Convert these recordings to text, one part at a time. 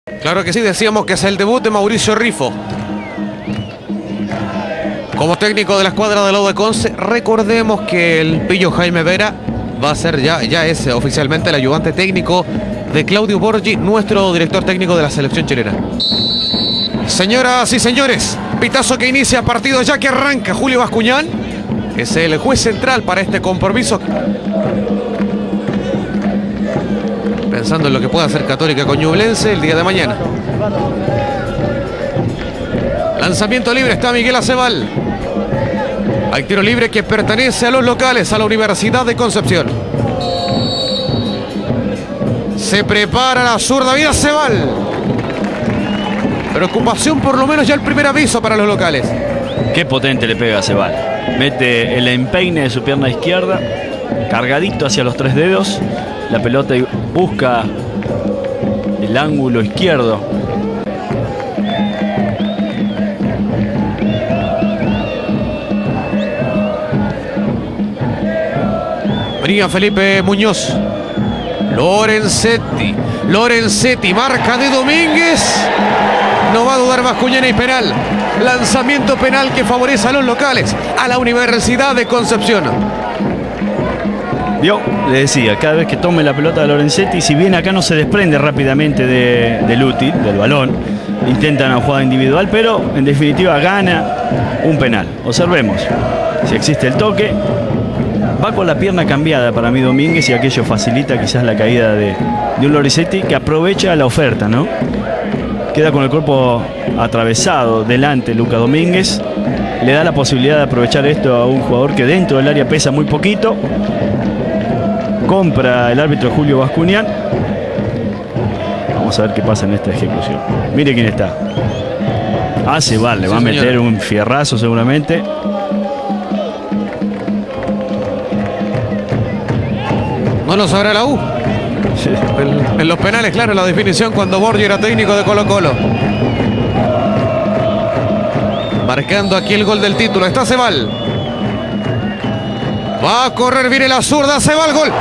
Claro que sí, decíamos que es el debut de Mauricio Rifo como técnico de la escuadra del lado de Conce. Recordemos que el pillo Jaime Vera va a ser ya es oficialmente el ayudante técnico de Claudio Borgi, nuestro director técnico de la selección chilena. Señoras y señores, pitazo que inicia partido ya que arranca. Julio Bascuñán es el juez central para este compromiso. Pensando en lo que pueda hacer Católica con Ñublense el día de mañana. Lanzamiento libre, está Miguel Aceval. Hay tiro libre que pertenece a los locales, a la Universidad de Concepción. Se prepara la zurda, vida Aceval. Preocupación, por lo menos ya el primer aviso para los locales. Qué potente le pega a Aceval. Mete el empeine de su pierna izquierda, cargadito hacia los 3 dedos. La pelota busca el ángulo izquierdo. Venía Felipe Muñoz. Lorenzetti, marca de Domínguez. No va a dudar Bascuñán y penal. Lanzamiento penal que favorece a los locales, a la Universidad de Concepción. Yo le decía, cada vez que tome la pelota de Lorenzetti, si bien acá no se desprende rápidamente del útil, del balón, intentan una jugada individual, pero en definitiva gana un penal. Observemos, si existe el toque, va con la pierna cambiada para mí Domínguez y aquello facilita quizás la caída de un Lorenzetti que aprovecha la oferta, ¿no? Queda con el cuerpo atravesado delante Luca Domínguez, le da la posibilidad de aprovechar esto a un jugador que dentro del área pesa muy poquito. Compra el árbitro Julio Bascuñán. Vamos a ver qué pasa en esta ejecución. Mire quién está. Aceval, le va a meter un fierrazo seguramente. No lo sabrá la U. Sí. En los penales, claro, la definición cuando Borgi era técnico de Colo-Colo. Marcando aquí el gol del título. Está Aceval. Va a correr, viene la zurda, Aceval, gol.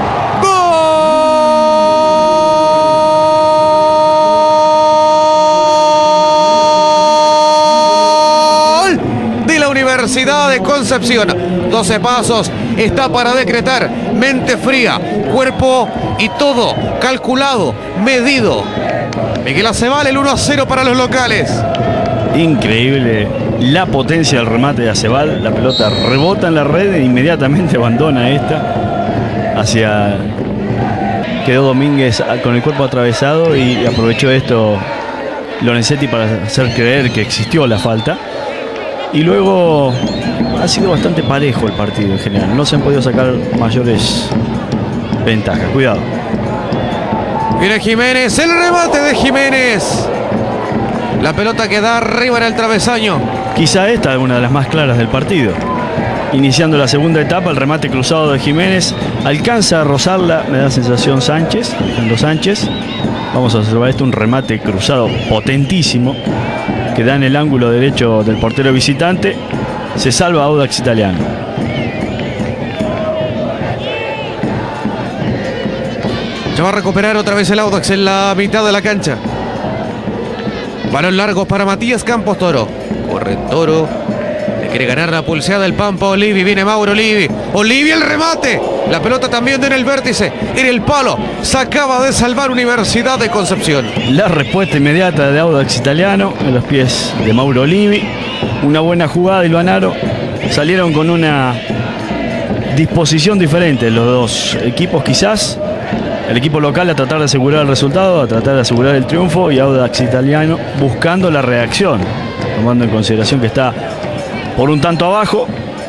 ¡Gol! De la Universidad de Concepción. 12 pasos, está para decretar. Mente fría, cuerpo y todo calculado, medido. Miguel Aceval, el 1-0 para los locales. Increíble la potencia del remate de Aceval. La pelota rebota en la red e inmediatamente abandona esta. Quedó Domínguez con el cuerpo atravesado y aprovechó esto Lorenzetti para hacer creer que existió la falta. Y luego ha sido bastante parejo el partido en general. No se han podido sacar mayores ventajas. Cuidado. Viene Jiménez, el remate de Jiménez. La pelota que da arriba en el travesaño. Quizá esta es una de las más claras del partido. Iniciando la segunda etapa, el remate cruzado de Jiménez. Alcanza a rozarla, me da sensación Sánchez, Alejandro Sánchez. Vamos a observar esto, un remate cruzado potentísimo que da en el ángulo derecho del portero visitante. Se salva Audax Italiano. Ya va a recuperar otra vez el Audax en la mitad de la cancha. Balón largo para Matías Campos Toro. Corre Toro. Le quiere ganar la pulseada el Pampa Olivi. Viene Mauro Olivi. Olivi el remate. La pelota también en el vértice. En el palo. Se acaba de salvar Universidad de Concepción. La respuesta inmediata de Audax Italiano en los pies de Mauro Olivi. Una buena jugada de Ilvanaro. Salieron con una disposición diferente los dos equipos quizás. El equipo local a tratar de asegurar el resultado, a tratar de asegurar el triunfo, y Audax Italiano buscando la reacción, tomando en consideración que está por un tanto abajo.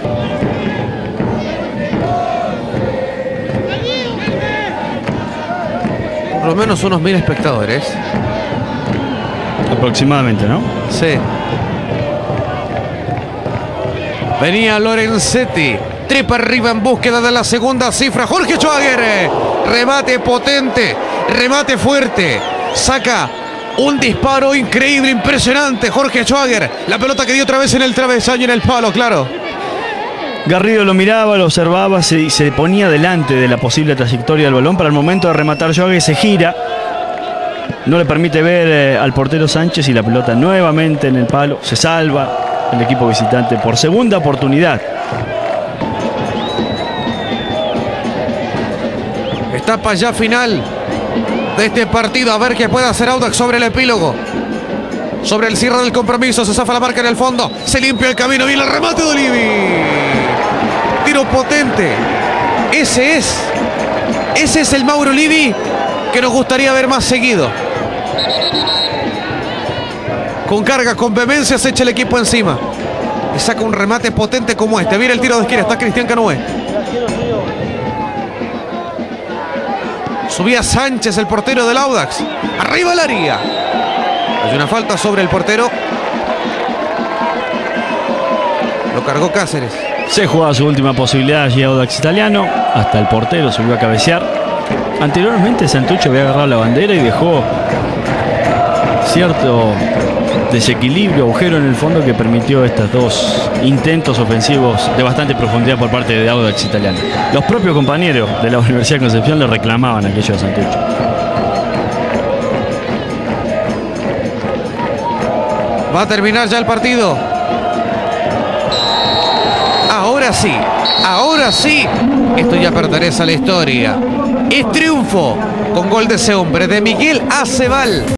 Por lo menos unos 1000 espectadores. Aproximadamente, ¿no? Sí. Venía Lorenzetti. Trepa arriba en búsqueda de la segunda cifra. Jorge Schwager. Remate potente. Remate fuerte. Saca un disparo increíble, impresionante. Jorge Schwager. La pelota que dio otra vez en el travesaño, en el palo, claro. Garrido lo miraba, lo observaba, se ponía delante de la posible trayectoria del balón. Para el momento de rematar, Schwager se gira. no le permite ver al portero Sánchez y la pelota nuevamente en el palo. Se salva el equipo visitante por segunda oportunidad. Etapa ya final de este partido. A ver qué puede hacer Audax sobre el epílogo. Sobre el cierre del compromiso. Se zafa la marca en el fondo. Se limpia el camino. Viene el remate de Olivi. Tiro potente. Ese es el Mauro Olivi que nos gustaría ver más seguido. Con carga, con vehemencia se echa el equipo encima. Y saca un remate potente como este. Viene el tiro de esquina. Está Cristian Canoé. Subía Sánchez, el portero del Audax. Arriba el área. Hay una falta sobre el portero. Lo cargó Cáceres. Se jugaba su última posibilidad allí Audax Italiano. Hasta el portero subió a cabecear. Anteriormente Santucci había agarrado la bandera y dejó cierto desequilibrio, agujero en el fondo que permitió estos dos intentos ofensivos de bastante profundidad por parte de Audax Italiano. Los propios compañeros de la Universidad de Concepción le reclamaban aquello de Santucci. Va a terminar ya el partido. Ahora sí, esto ya pertenece a la historia. Es triunfo con gol de ese hombre, de Miguel Aceval.